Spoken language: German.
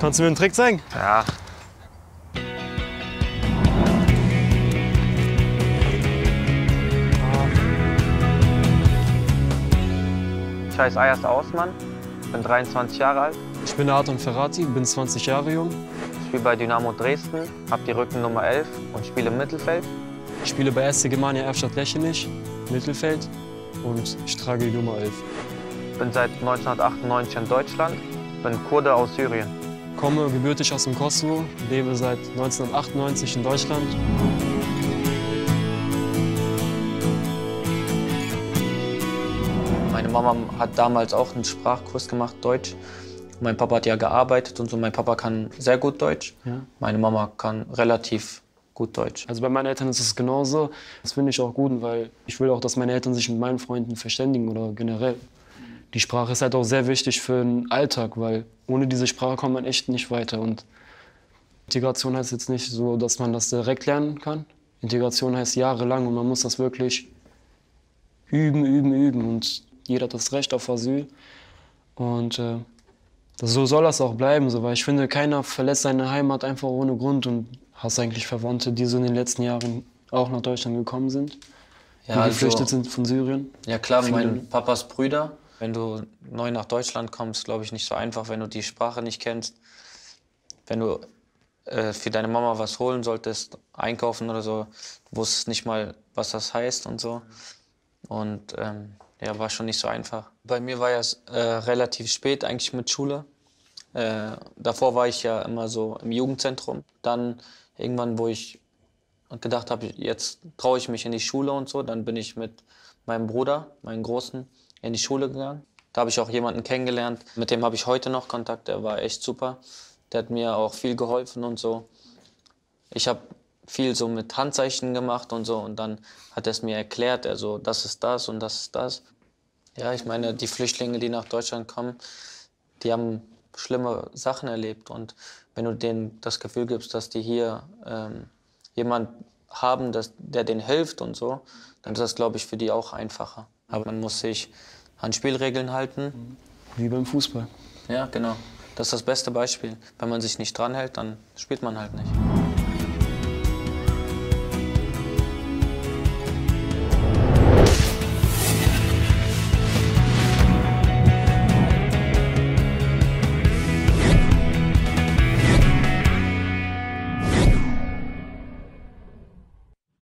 Kannst du mir einen Trick zeigen? Ja. Ich heiße Ayas Ausmann, bin 23 Jahre alt. Ich bin Arton Ferrati, bin 20 Jahre jung. Ich spiele bei Dynamo Dresden, habe die Rückennummer 11 und spiele im Mittelfeld. Ich spiele bei SC Germania Erftstadt-Lechenich, Mittelfeld, und ich trage die Nummer 11. Bin seit 1998 in Deutschland, bin Kurde aus Syrien. Komme gebürtig aus dem Kosovo, lebe seit 1998 in Deutschland. Meine Mama hat damals auch einen Sprachkurs gemacht, Deutsch. Mein Papa hat ja gearbeitet und so. Mein Papa kann sehr gut Deutsch. Ja. Meine Mama kann relativ gut Deutsch. Also bei meinen Eltern ist es genauso. Das finde ich auch gut, weil ich will auch, dass meine Eltern sich mit meinen Freunden verständigen oder generell. Die Sprache ist halt auch sehr wichtig für den Alltag, weil ohne diese Sprache kommt man echt nicht weiter. Und Integration heißt jetzt nicht so, dass man das direkt lernen kann. Integration heißt jahrelang und man muss das wirklich üben, üben, üben. Und jeder hat das Recht auf Asyl. Und so soll das auch bleiben, so, weil ich finde, keiner verlässt seine Heimat einfach ohne Grund. Und hast eigentlich Verwandte, die so in den letzten Jahren auch nach Deutschland gekommen sind, ja, die geflüchtet sind von Syrien? Ja klar, mein Papas Brüder. Wenn du neu nach Deutschland kommst, glaube ich, nicht so einfach, wenn du die Sprache nicht kennst. Wenn du für deine Mama was holen solltest, einkaufen oder so, du wusstest nicht mal, was das heißt und so. Und ja, war schon nicht so einfach. Bei mir war es relativ spät eigentlich mit Schule. Davor war ich ja immer so im Jugendzentrum. Dann irgendwann, wo ich gedacht habe, jetzt traue ich mich in die Schule und so, dann bin ich mit meinem Bruder, meinem Großen, in die Schule gegangen. Da habe ich auch jemanden kennengelernt, mit dem habe ich heute noch Kontakt, der war echt super. Der hat mir auch viel geholfen und so. Ich habe viel so mit Handzeichen gemacht und so und dann hat er es mir erklärt, also das ist das und das ist das. Ja, ich meine, die Flüchtlinge, die nach Deutschland kommen, die haben schlimme Sachen erlebt und wenn du denen das Gefühl gibst, dass die hier jemanden haben, der denen hilft und so, dann ist das, glaube ich, für die auch einfacher. Aber man muss sich an Spielregeln halten. Wie beim Fußball. Ja, genau. Das ist das beste Beispiel. Wenn man sich nicht dran hält, dann spielt man halt nicht.